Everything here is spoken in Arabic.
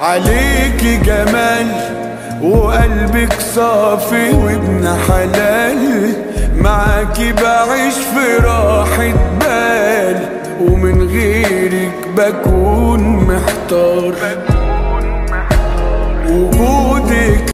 عليكي جمال وقلبك صافي وابن حلال، معاكي بعيش في راحة بال، ومن غيرك بكون محتار. وجودك